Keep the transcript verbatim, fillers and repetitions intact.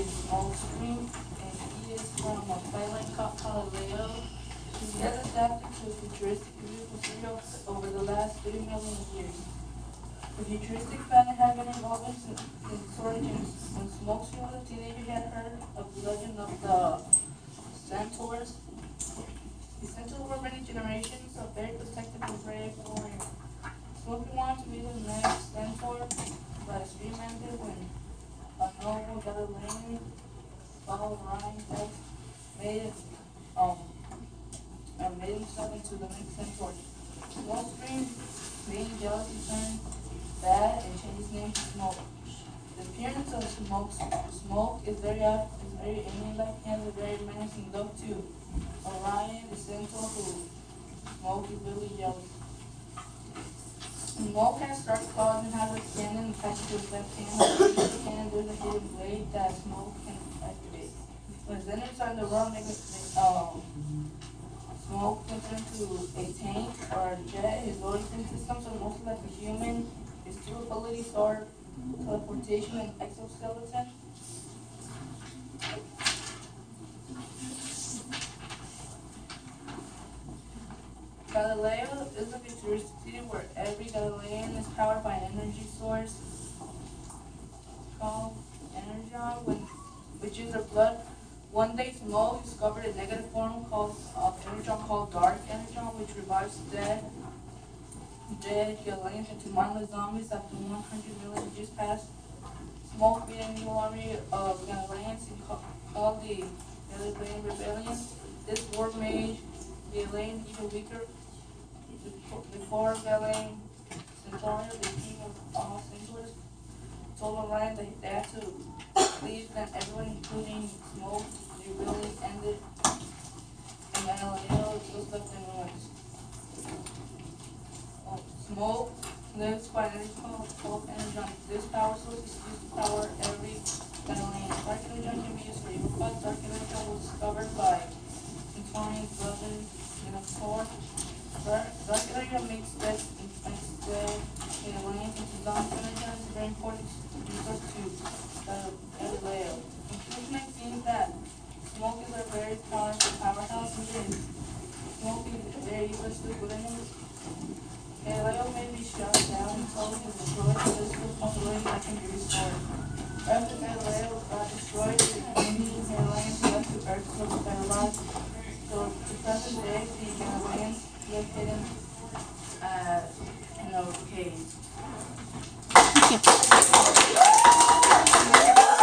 Smokescreen, and he is from a Playland called Galileo. He has adapted to futuristic beautiful cereal over the last three million years. The futuristic planet had been evolving since its origins. When Smokescreen was a teenager, he had heard of the legend of the centaurs. The centaurs were many generations of very protective and brave warriors. Smokey wanted to be the next centaur, but his dream ended when a noble Galilean followed Ryan Hex made it, um, and made himself into the next centaur. Smokescreen, being jealous, he turned bad and changed his name to Smoke. The appearance of Smoke, Smoke is very is very alien-like and has a very menacing look too. Orion, the centaur who Smoke is really jealous. Smoke has sharp claws and has a cannon attached to his left hand. With the cannon, there's a hidden blade that Smoke can activate. When his enemies are in the wrong, they can um, Smoke can turn to a tank or a jet. His loading systems are mostly like a human. His two abilities are teleportation and exoskeleton. Galileo is a futuristic city where every Galilean is powered by an energy source called Energon, which is their blood. One day, Smoke discovered a negative form called of Energon called Dark Energon, which revives dead dead Galileans into mindless zombies after one hundred million years passed. Smoke beat a new army of Galileans called the Galilean Rebellion. This war made Galilean even weaker. Before Galen Centauri, the king of all centaurs, told Orion that they had to leave, then everyone, including Smoke, the rebellion ended, and Galileo was left in ruins. Oh, Smoke lives by an energy called Energon. This power source is used to power every Galilean. Dark Energon can be used for evil cause. Dark Energon was discovered by Centaurian brother Minotaur. Dark Energon makes dead instead Galileans into zombie Energon is a very important resource to Galileo. Conclusion, I think that Smoke is a very powerful powerhouse. He is Smoke is very useless with enemies. Galileo may be shut down and totally destroyed, but there's still a possibility that can be restored. After Galileo got destroyed, the remaining Galileans left to Earth to be paralyzed. So, to present day, the Galileans live hidden uh, in a cave. Thank you.